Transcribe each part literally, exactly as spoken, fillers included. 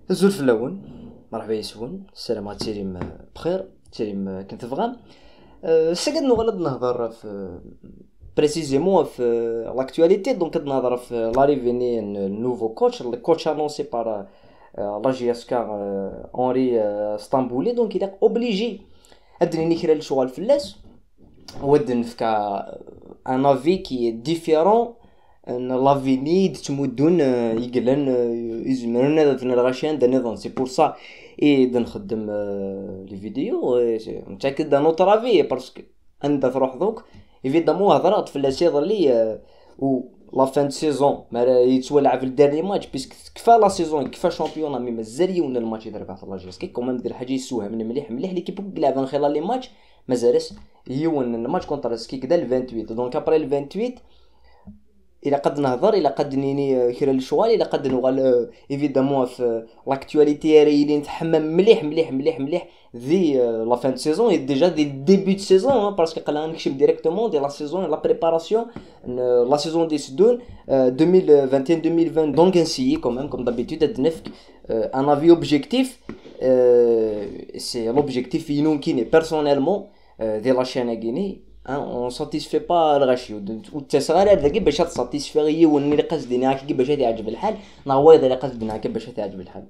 الزول في الاول. مرحبا يسون، السلام على تيريم بخير. تيريم كنت فغام. سقد نغلط نهضر في بريسيزيمون في لاكتواليتي. دونك كنت نهضر في لاريفيني نوفو كوتش الكوتش انونسي بار لا جي اس كا اونري اسطنبولي. دونك il est obligé ادني كرا الشغل فلاس ودن فكا ان افي كي ديفيرون ان لافيني تمدن يقلن يزمرنا ذاتنا الغاشيان دا نظام. سي بور سا اي دا نخدم لي فيديو متاكد دا نوتر افي باسكو انت تروح دوك ايفيدامون هضرات في لاسيغ لي و لا فان سيزون ما يتولع في الديرني ماتش بيسك كفا لا سيزون كفا شامبيون مي مازال يون الماتش يضرب على لا جيسكي كومام دير حاجه يسوها من مليح مليح ليكيب لعب من خلال لي ماتش مازالش يون الماتش كونتر سكيك دا ل ثمانية وعشرين. دونك ابري ل ثمانية وعشرين الى قد نهضر الى قد نيني كرا الشوال الى قد نوغال ايفيدامون في لاكتواليتي راه نتحمم مليح مليح مليح مليح ذي لا فان سيزون ديجا دي ديبي دو سيزون باسكو قلنا نكشف ديريكتومون دي لا سيزون لا بريباراسيون لا سيزون دي سدون ألفين وواحد وعشرين ألفين وعشرين. دونك نسيي كومام كوم دابيتود ادنفك ان افي اوبجيكتيف. سي لوبجيكتيف يمكن بيرسونيلمون دي لا شين كيني on satisfait pas الغاشي والتسغير هذاك باش تساتيسفي وني اللي قصدني هكا باش يعجب الحال نعوض اللي قصدنا هكا باش تعجب الحال.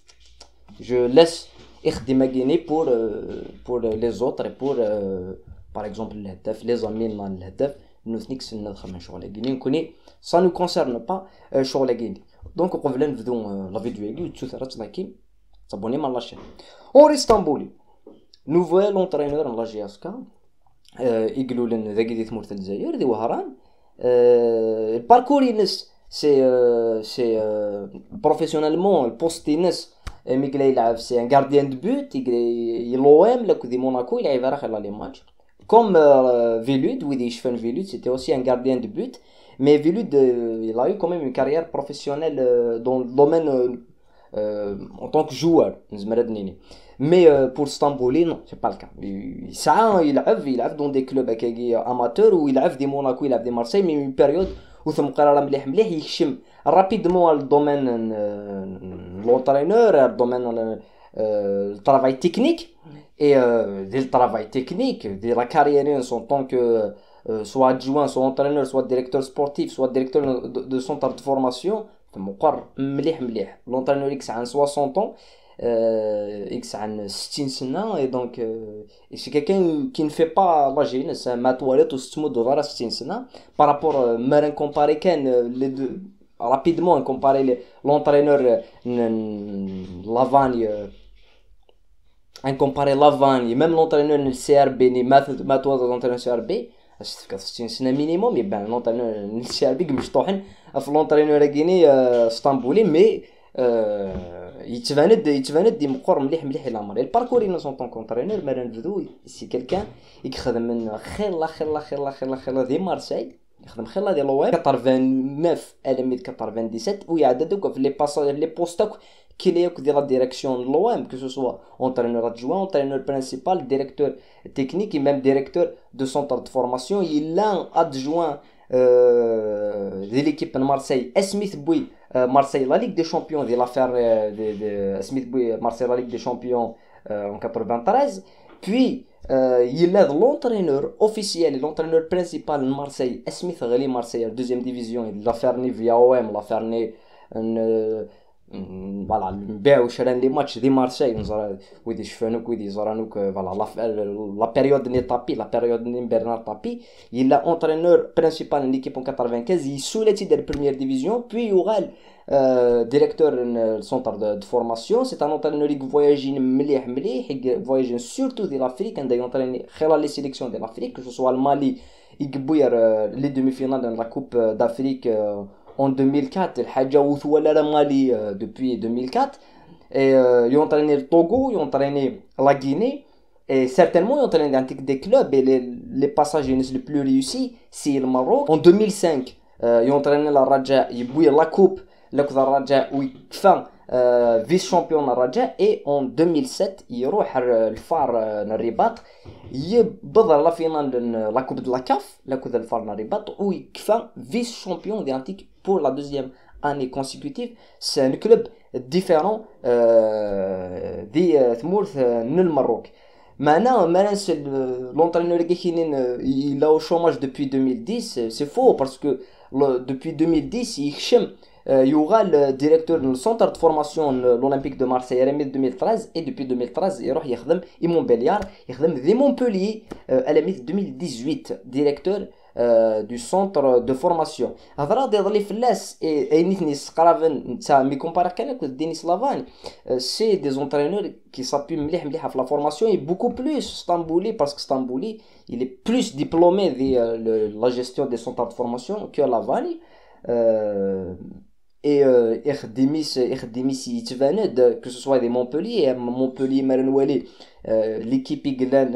جو لاس يخدم كيني بور بور لي زوتر اي بور باغ اكزومبل الهداف لي زامين مان الهداف نو ثنيكس ندخل شغل كيني نكوني سا نو كونسيرن با شغل كيني. دونك قبل نبداو لا فيديو يجي تثرت لايكين صابوني مع لاشين اوري اسطنبولي نوفيل اونترينور لا جي اس كا يقولوا لنا ذاك دي ثمورة الجزائر دي وهران. الباركور ينس سي سي بروفيسيونيلمون البوست ينس ميقلا يلعب سي ان غارديان دو بوت يلو ام لا دي موناكو يلعب راه خلال لي ماتش كوم فيلود ويدي يشفن فيلود سيتي اوسي ان غارديان دو بوت مي فيلود il a eu quand même une carrière professionnelle dans le domaine en tant que joueur نزمر دنيني. Mais euh, pour Stambouli, non, c'est pas le cas. Il, ça, il a il a dans des clubs amateurs ou il a des Monaco, il a des Marseille, mais une période où ثم قرر مليح مليح يخشم rapidement le domaine l'entraîneur, le domaine le travail technique et euh, dès le travail technique, dès la carrière en tant que euh, soit adjoint, soit entraîneur, soit directeur sportif, soit directeur de, de centre de formation, ثم قرر مليح مليح l'entraîneur X a soixante ans. X a ستين سنة et donc euh, c'est quelqu'un qui ne fait pas la gêne, c'est ma toilette ou ستمود دولار ستين سنة par rapport euh, مرن comparé كان les deux rapidement comparer les, l'entraîneur Lavagne un comparé Lavagne même l'entraîneur le C R B ni ما توضع l'entraîneur C R B ستين سنة minimum يبان l'entraîneur C R B مشطوحن في l'entraîneur كيني اسطنبولي مي يتفاند يتفاند دي مقر مليح مليح الامر الباركور انو سون طون كونترينور مالا نبدو سي كلكان يخدم من خير خير خير خير خير دي مارسيل يخدم خير ديال لوين تسعة وثمانين الميد سبعة وثمانين ويعددوك في لي باساج لي بوستاك كليك ديال لا ديريكسيون لوام كو سو اونترينور ادجوان اونترينور برينسيبال ديريكتور تكنيك ميم ديريكتور دو سونتر دو فورماسيون يلا ادجوان دي ليكيب مارسيل اسميث بوي Marseille, la Ligue des Champions, de l'affaire de, de Smith Bouy, Marseille, la Ligue des Champions euh, en quatre-vingt-treize. Puis, euh, il est l'entraîneur officiel, l'entraîneur principal de Marseille, Smith Ghali Marseille, deuxième division, il l'a fait via O M, l'a fait une. Voilà, نبيعو وشران لي ماتش دي مارسيل نزار ويدي شفانوك ويدي زرانوك فوالا لا بيريود ني طابي لا بيريود ني برنار طابي il a entraîneur principal de l'équipe en quatre-vingt-quinze il soulève de la première division puis يوغال directeur du centre de formation c'est un entraîneur qui voyage مليح مليح voyage surtout de l'Afrique عنده ينطريني خلال les sélections de l'Afrique que ce soit le Mali يقبوير les demi-finales de la Coupe d'Afrique en deux mille quatre, الحاجة وثولا la Mali euh, depuis deux mille quatre et euh, ils ont entraîné le Togo, ils ont entraîné la Guinée et certainement ils ont entraîné dans des clubs et les, les passages les plus réussis c'est le Maroc. En deux mille cinq euh, ils ont entraîné la Raja, ils bouillent la coupe la coupe de Raja où ils font euh, vice-champion de Raja et en deux mille sept ils يروح الفار الرباط يبضر la finale de la coupe de la C A F la coupe de الفار الرباط où ils font vice-champion d'Antique pour la deuxième année consécutive. C'est un club ديفيرون دي ثمورث من المروك. معنا ماناش لونترينور اللي كاينين il a au chômage depuis deux mille dix, c'est faux parce que le- depuis deux mille dix يخشم يوغا الديريكتور من السونتر دو فورماسيون لولمبيك دو مارسيل رمي deux mille treize اي دوبي deux mille treize يروح يخدم اي مونبليار يخدم ذي مونبوليي الامي deux mille dix-huit ديريكتور دو سونتر دو فورماسيون. هضره دي ظلي فلاس اي نيتني سقرافن تاع مي كومبارا كان كو دينيس لافان سي دي زونترينور كي صابي مليح مليح في لا فورماسيون اي بوكو بلوس ستامبولي باسكو ستامبولي il est plus diplômé de euh, le- la gestion des centres de formation que Lavani. Euh, et euh, Erdémis Erdémis يتفاند que ce soit des Montpellier Montpellier Marenouali l'équipe Iglan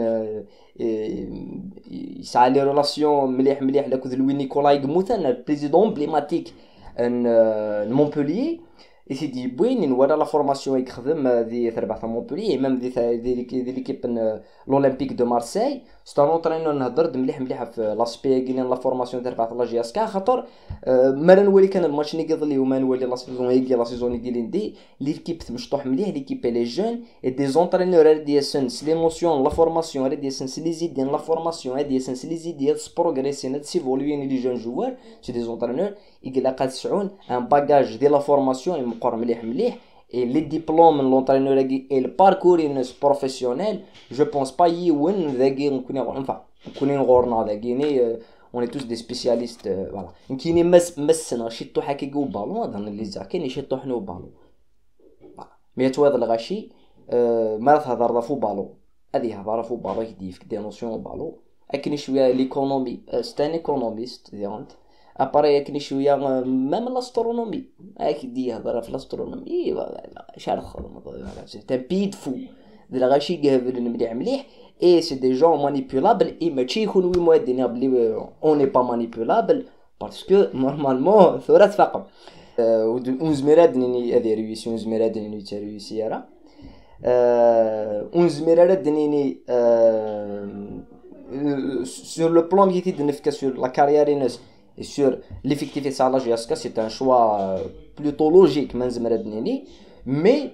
يسعى لي ريلاسيون مليح مليح لك ذلوي نيكولاي غموثان البريزيدون امبليماتيك ان مونبليي يسيدي بوين نورا لا فورماسيون يخدم ذي تربع في مونبليي ميم ذي ذي ذي ليكيب لولمبيك دو مارسيل ستا نونطرينور نهضر مليح مليح في لاسبي كاين لا فورماسيون تربع لا جي اس كا خاطر ما نولي كان الماتش ني قضلي وما نولي لا سيزون هيكي لا سيزون كي ليندي ليكيب مشطوح مليح ليكيب لي جون اي دي زونطرينور دي سنس لي نوسيون لا فورماسيون دي سنس لي زيدين لا فورماسيون دي سنس لي زيديات بروغريسي نات سيفولوين لي جون جوار سي دي زونطرينور يقلا قاد سعون ان باجاج ديال لا فورماسيون مقر مليح مليح et les diplômes de l'entraîneur et le parcours professionnel je pense pas يون ذاكي نكون enfin نكون غورنا ذاكيني on est tous des spécialistes euh, voilà كاينين مس مسنا شيتو حكيكو بالون هذا اللي زع كاين يشطو حنو بالون مي تواد الغاشي ما تهضر فو بالون هذه هضره فو بالون يدي فيك دي نوسيون بالون اكني شويه ليكونومي ستان ايكونوميست ديرونت اباري كني شويه ميم لاسترونومي هاك دي هضره في لاسترونومي اي شحال خدمه سي بيد فو ديال غاشي قابل مليح مليح اي سي دي جون مانيبيولابل اي ماشي يكونوا موادين بلي اون ني با مانيبيولابل باسكو نورمالمون ثورة فقم ونزميراد نيني هذه ريوسي ونزميراد نيني تا ريوسي راه ونزميراد نيني sur le plan qui de nefka sur la carrière et sur l'effectif de la G S K c'est un choix plutôt logique منزمراد نيني mais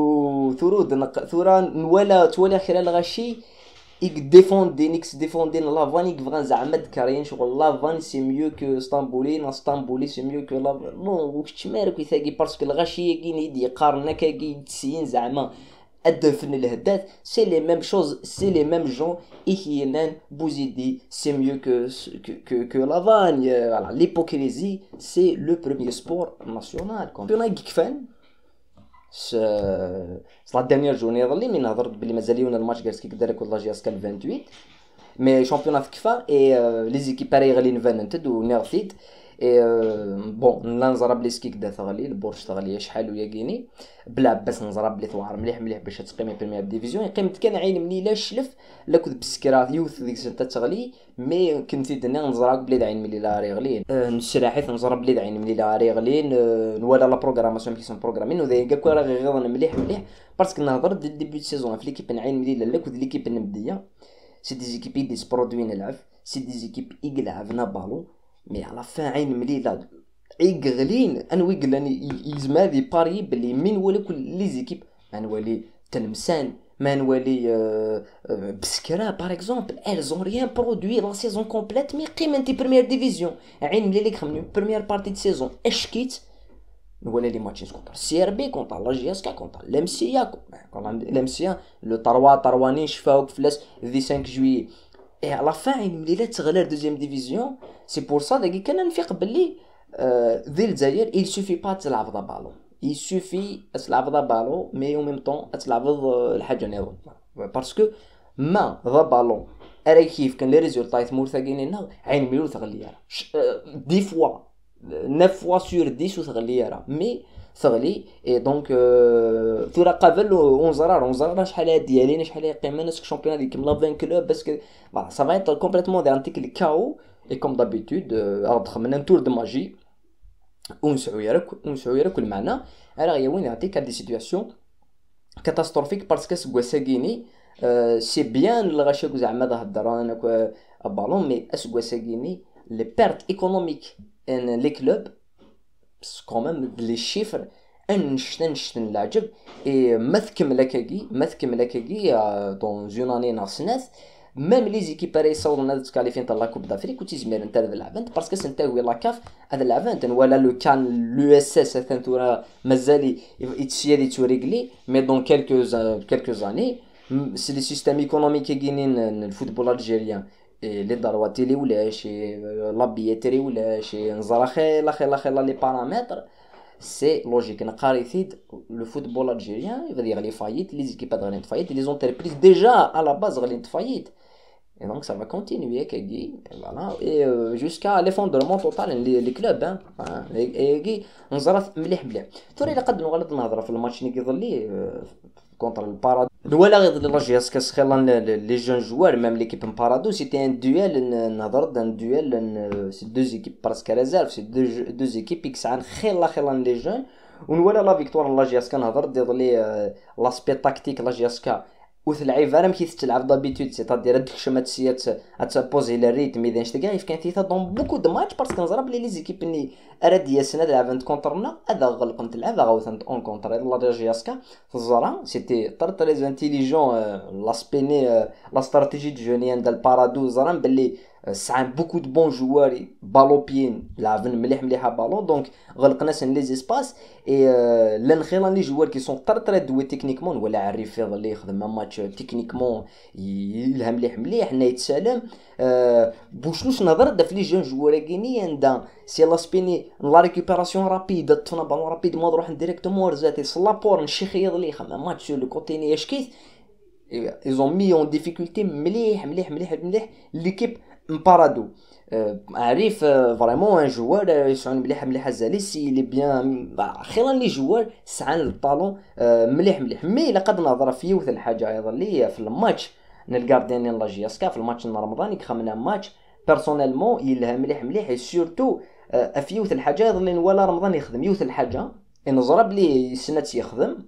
وثورود ثورا نولا تولي خلال غاشي يك ديفوندي نيكس ديفوندي لافان يك فغان زعما دكارين شغل لافان سي ميو كو اسطنبولي نا اسطنبولي سي ميو كو لافان بون واش مالك يثاقي باسكو الغاشي كاين يدي يقارنا كاين تسين زعما الدفن الهدات سي لي ميم شوز سي لي ميم جون إيكينان بوزيدي سي ميو كو كو كو لافان فوالا ليبوكريزي سي لو بروميير سبور ناسيونال كومبيون كيفان س لا ديرنيير جورني ظلي من هضرت بلي مازاليونا الماتش كاع كي دارك والله جي اس كان ثمانية وعشرين مي شامبيونات كفا اي لي زيكيب باراي غاليين فاننتد ونيرثيت اي بون لا نزرب لي سكيك دا ثغلي البورش ثغلي شحال ويا كيني بلا باس نزرب لي ثوار مليح مليح باش تقيمي بريمير ديفيزيون يقيمت كان عين مني لا شلف لا كنت بسكرات يوث ديك السنه تغلي مي كنت دنا نزرب بلي عين ملي لا ري غلين نشراحيت نزرب بلي عين ملي لا ري غلين ولا لا بروغراماسيون كي سون بروغرامين وذا كاع راه غير مليح مليح باسكو نهضر دي ديبي سيزون في ليكيب عين ملي لا كنت ليكيب النبديه سي دي زيكيب دي برودوي نلعب سي دي زيكيب يلعبنا بالون مي على فان عين ملي لا عيق غلين انا ويقلاني يزما دي باري بلي من ولا كل لي زيكيب ما نولي تلمسان ما نولي أه أه بسكرا باغ اكزومبل elles ont rien produit la saison complète مي قيمتي بريمير ديفيزيون عين ملي لي خمني بريمير بارتي دي سيزون اشكيت نولي لي ماتشين كونتر سي ار بي كونتر لا جي اس كا كونتر لامسيا لامسيا لو طروا طرواني شفاوك فلاس ذي خمسة جويي اي على فاين ملي لا تغلى دوزيام ديفيزيون سي بور سا داكي كان نفيق بلي ذي الجزائر il suffit pas تلعب ذا بالون il suffit تلعب ذا بالون مي او ميم طون تلعب الحاجه نيرو باسكو ما ذا بالون اري كيف كان لي ريزولطا يثمور ثاقينينا عين ميلو تغلي دي فوا neuf fois sur dix وتغلي مي ثغلي اي دونك ثورا قبل ونزرار ونزرار شحال هاد ديالين شحال هي قيمه نسك شامبيون هذيك من لا كلوب باسكو فوالا سا فا ايت كومبليتمون دي انتيك لي كاو اي كوم دابيتود غادخل من ان تور دو ماجي ونسعو ياك ونسعو ياك المعنى راه غيا وين يعطيك دي سيتوياسيون كاتاستروفيك باسكو سكوا ساكيني سي بيان الغاشيك زعما دا هضر انا بالون مي اسكوا ساكيني لي بيرت ايكونوميك ان لي كلوب quand même les chiffres انشت انشت العجب اي ما تكمل هكاكي ما تكمل هكاكي دون زون اني ناقصنات ميم لي زيكيب راه يصوروا ناس تكاليفين تاع لا كوب دافريك وتيزمير نتا هذا العبانت باسكو سنتاوي لا كاف هذا العبانت ولا لو كان لو اس اس ثانتورا مازال يتسيادي توريغلي مي دون كيلكو كيلكو زاني سي لي سيستيم ايكونوميك كاينين الفوتبول الجيريان لي داروا تيلي ولا شي لابيتري ولا شي نزرا خير خير خير لي بارامتر سي لوجيك نقاري ثيد لو فوتبول الجيريان يغادي يغلي فايت لي زيكيب غادي تفايت لي زونتربريز ديجا على باز غادي تفايت. Et donc ça va continuer كاكي فوالا اي جوسكا ليفوندرمون توتال لي لي كلوب ها اي نزرات مليح مليح ثوري الا قد نغلط نهضر في الماتش اللي كيظلي كونتر البارادو ولا غير لا جي اس كاس خيلا لي جون جوار ميم ليكيب بارادو سيتي ان دويل نهضر دان دويل سي دو زيكيب براسك ريزيرف سي دو دو زيكيب يكسعان خيلا خيلا لي جون ونولا لا فيكتوار لا جي اس كا نهضر ديظلي لاسبي تاكتيك لا جي اس كا وثلعيبه راه مكي تلعب دابيتود سيتادير هاد الخشمه تسيات اتبوزي لي الريتم اذا شتا كاع كان تيتا دون بوكو دو ماتش باسكو نزرا بلي لي زيكيب ني راه ديال السنه لعبت كونترنا هذا غلق نتلعب غاوث اون كونتر لا جياسكا الزرا سيتي تر تري انتيليجون لاسبيني لا استراتيجي دو جونيان دال بارادو زرا بلي سعان بوكو دو بون جوار بالو بيين لعبن مليح مليحه بالون دونك غلقنا سن لي زيسباس اي لان خيرا لي جوار كي سون تر تري دوي تكنيكمون ولا عريف اللي يخدم ماتش تكنيكمون يلها مليح مليح حنا يتسالم أه بوشلوش نهضر دا في لي جون جوار كينيان دا سي لا سبيني لا ريكوبيراسيون رابيد طفنا بالون رابيد ما نروح ديريكتومون رزاتي صلابور نشي خيض لي خدم ماتش لو كوتيني اشكيت ils ont mis en difficulté مليح مليح مليح مليح ليكيب مبارادو عارف فريمون ان جوار يسعون مليح مليح الزاليسي لي بيان خيرا لي جوار سعان البالون مليح مليح مي لقد نهضر في يوث الحاجه ايضا لي في الماتش الكارديان لا جياسكا في الماتش رمضاني كخمنا ماتش بيرسونيلمون يلها مليح مليح سورتو في يوث الحاجه ايضا اللي ولا رمضان يخدم يوث الحاجه نزرب لي سنات يخدم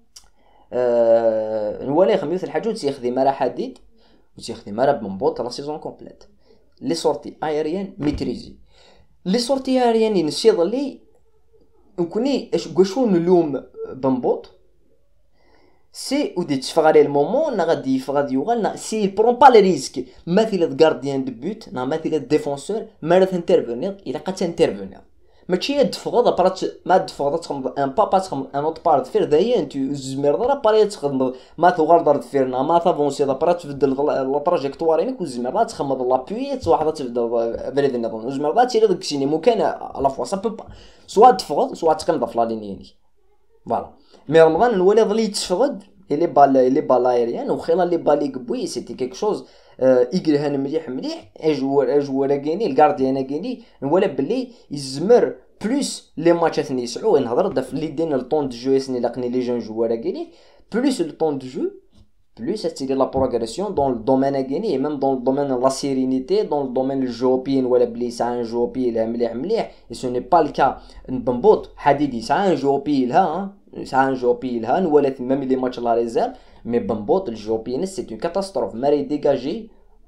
أه ولا يخدم يوث الحاجه تيخدم راه حديد وتيخدم راه بمبوط لا سيزون كومبليت لي سورتي ايريان ميتريزي لي سورتي ايريان ينسيض لي نكوني اش كوشو نلوم بمبوط سي ودي تفغ عليه المومون نا غادي يفغاد يوغال سي برون با لي ريسك مثلا غارديان دو بوت نا مثلا ديفونسور ما راه انترفينير الا قات انترفينير ماشي تفغض ابرات ما تفغض تخمض ان بابا تخمض ان اوت بار دفير دايا انت زمير ضرا باري تخمض ما تغال دار دفيرنا ما تافونسي دابا تبدل لا تراجيكتوارينك وزمير تخمض لابوي واحد تبدا بريد النظام زمير تيري داك الشيء ممكن على فوا سا بو سوا تفغض سوا تقمض في لا لينياني فوالا مي رمضان الولي ظل يتفغض لي بال لي بالايريان وخيلا لي بالي قبوي سيتي كيك شوز يقرهن مليح مليح اجوار اجوار كايني الكارديان كايني ولا بلي يزمر بلوس لي ماتشات اللي يسعو نهضر دا في لي دين الطون دو جو اسني لاقني لي جون جوار كايني بلوس لو طون دو جو بلوس تيدير لا بروغريسيون دون الدومين كايني ميم دون الدومين لا سيرينيتي دون الدومين الجوبين ولا بلي سان جوبي لا مليح مليح سو ني با الكا بنبوط حديدي سان جوبي لها سان جوبي لها ولا ميم لي ماتش لا ريزيرف مي بنبوط الجوبين سي اون كاتاستروف ماري ديجاجي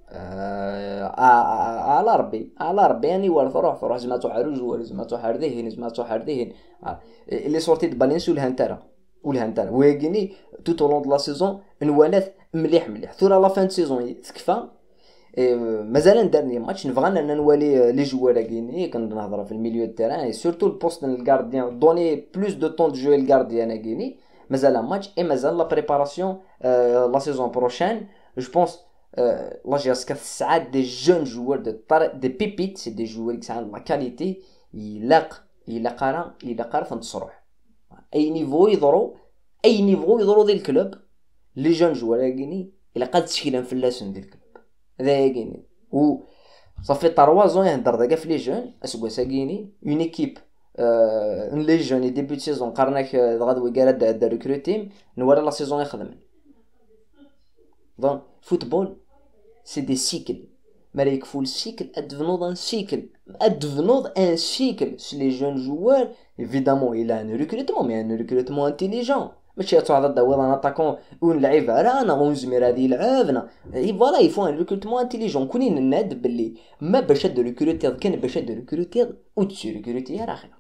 على ربي على ربي يعني ورث روح روح زعما حارج ولا زعما حاردين زعما حاردين اللي صورتي بالينسو الهنتره والهنتره ويغني تو طولون دو لا سيزون نوالات مليح مليح ثورا لا فان سيزون تكفى مازال ندير ماتش نبغى انا نوالي لي جوار كاينين كنهضر في الميليو تيران سورتو البوست الكارديان دوني بلوس دو طون دو جو الكارديان كاينين مازال ماتش اي مازال لا بريباراسيون لا سيزون بروشين جو بونس لا جياسكا ساعات دي جون جوار دي دي بيبيت سي دي جوار كي عندهم لا كاليتي يلاق يلاق راه يلاق راه تنتصروح اي نيفو يضرو اي نيفو يضرو ديال الكلوب لي جون جوار كاينين الا قاد تشكيله فلاسون ديال الكلوب هذا كاينين و صافي ثلاثة زون يهضر داك في لي جون اسكو كاينين اون ايكيب ان لي جون ديبيوت سيزون قرناك غدوي قال دا ريكروتيم نورا لا سيزون يخدم دونك فوتبول سي دي سيكل مالك فول سيكل ادفنوض ان سيكل ادفنوض ان سيكل سي لي جون جوار ايفيدامون الى ان ريكروتمون مي ان ريكروتمون انتيليجون ماشي تعرض داوض انا اتاكون ون لعيب رانا ونزمير هادي يلعبنا اي فوالا يفو ان ريكروتمون انتيليجون كونين الناد بلي ما باش هاد ريكروتير كان باش هاد ريكروتير و تسي ريكروتير اخر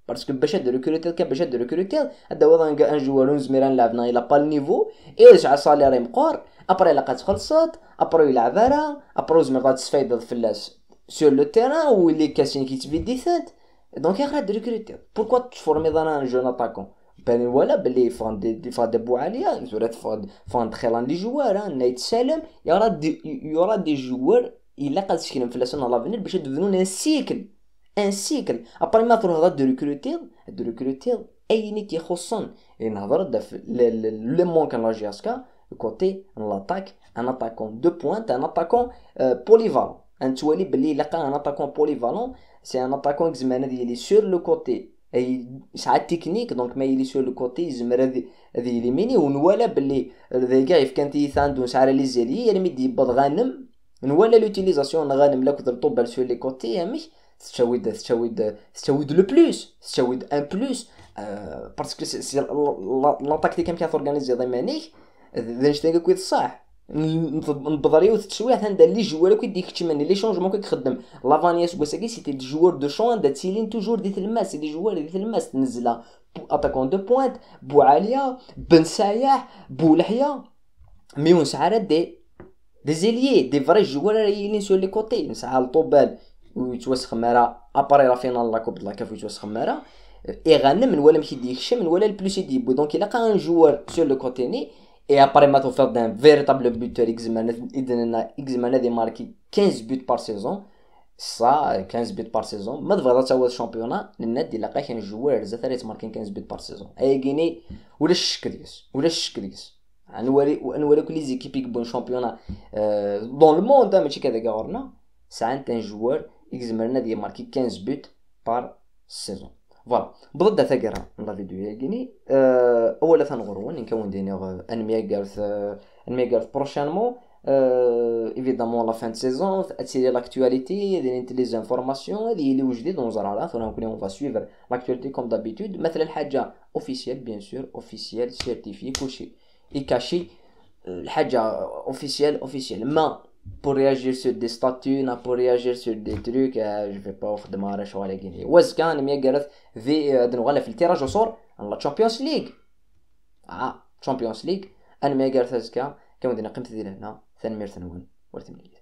باسكو باش هاد ريكروتير كان باش هاد ريكروتير هذا هو ان جوار زميران لعبنا الى با النيفو يرجع صاليري مقور ابري لقات خلصت ابري يلعب راه ابري زمر غاد تفايد الفلاس سور لو تيران واللي كاسين كيتبي ديسنت دونك يا غاد ريكروتير بوركوا تفورمي دانا ان جون اتاكون بان ولا بلي فان دي فان دي بوعاليه زورات فان فان خيلان لي جوار نايت سالم يرا دي يرا دي جوار الا قاد تشكيلهم في لاسون لافينير باش يدفنون ان سيكل ان سيكل ابري ما تروح غاد ريكروتير دو ريكروتير اي نيت يخصن نهضر داف لو مونك لا جي اس كا كوتي لاتاك ان اتاكون دو بوينت ان اتاكون بوليفالون ان توالي بلي لقى ان اتاكون بوليفالون سي ان اتاكون زعما ديالي سور لو كوتي اي ساعات تكنيك دونك ما يلي سور لو كوتي زعما هذي هذي ليميني ونوالا بلي ذي كاع كان تيثاندو ساعه لي زيلي يعني ميدي يبض غانم نوالا لوتيليزاسيون غانم لا كثر طوبال سور لي كوتي يعني تشاويد تشاويد تشاويد لو بلوس تشاويد ان بلوس باسكو سي لا تاكتيك كيف اورغانيزي ضمانيك ذا نشتي كويت صح نبضريو التشويه عند لي جوار كي ديك تشمني لي شونجمون كي خدم لافانياس بوساكي سيتي دي جوار دو شون دا تسيلين توجور دي الماس دي جوار دي الماس تنزلها اتاكون دو بوينت بو عاليه بن سايح بو لحيه ميون سعرات دي دي زيليي دي فري جوار رايلين سور لي كوتي نسعى الطوبال ويتوسخ مارا اباري لا فينال لا كوب لا كاف يتوسخ مارا اي غنم من ولا ماشي ديكشي من ولا البلوس يديبو دونك الا لقى ان جوار سور لو كوتيني et après ما توفر d'un véritable buteur examiner إذا examiner des marqués quinze buts par saison ça quinze buts par saison ما تبغى تسوي الشامبيونات للنادي اللي كاين جوار زاد راه ماركين quinze buts par saison اي غيني ولا الشك ديس ولا الشك ديس نوري نوري كل لي زيكيب يكبون شامبيونات دون لو موند ماشي كذا كاورنا ساعات ان جوار examiner دي ماركي quinze buts par saison فوالا بضد ثقرا لا فيديو ياكيني أه اولا ثنغرون نكون دينيغ انمي كارث انمي كارث بروشانمون ايفيدامون لا فان دو سيزون اتيري لاكتواليتي دي انت لي زانفورماسيون هذه اللي وجدت نزرع راه ثنا نكون اون فا سويفر لاكتواليتي كوم دابيتود مثل الحاجه اوفيسيال بيان سور اوفيسيال سيرتيفي كلشي يكاشي الحاجه اوفيسيال اوفيسيال ما pour réagir sur des statuts, n'a pour réagir sur des trucs, euh, je vais pas vous demander شو على جيني. وزكان مية قالت في دنوغلا في التيراج وصور على الشامبيونز ليج. آه شامبيونز ليج. أنا مية قالت زكا كم دينا قيمة ديالنا ثاني مير ثانوين ورثمني.